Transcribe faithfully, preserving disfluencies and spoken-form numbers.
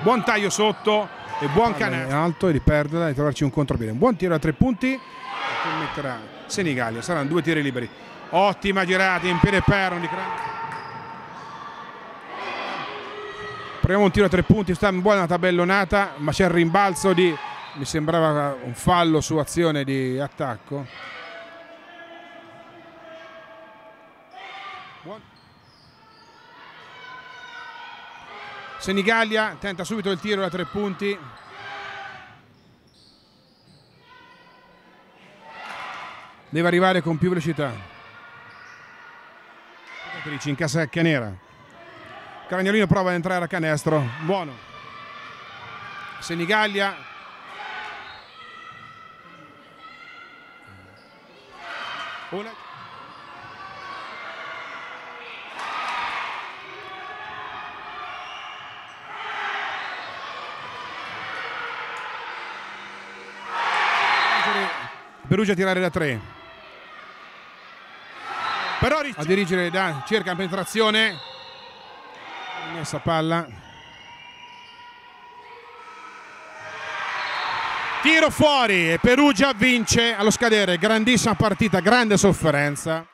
buon taglio sotto e buon canestro alto e di perderla e trovarci un contropiede. Un buon tiro a tre punti che metterà Senigallia, saranno due tiri liberi. Ottima girata in piede per di proviamo un tiro a tre punti, sta in buona tabellonata, ma c'è il rimbalzo di, mi sembrava un fallo su azione di attacco. Buon. Senigallia tenta subito il tiro da tre punti. Deve arrivare con più velocità. Incassa nera. Caragnolino prova ad entrare a canestro, buono. Senigallia. Una. Perugia a tirare da tre. Però a dirigere da cerca penetrazione. Messa palla, tiro fuori e Perugia vince allo scadere. Grandissima partita, grande sofferenza.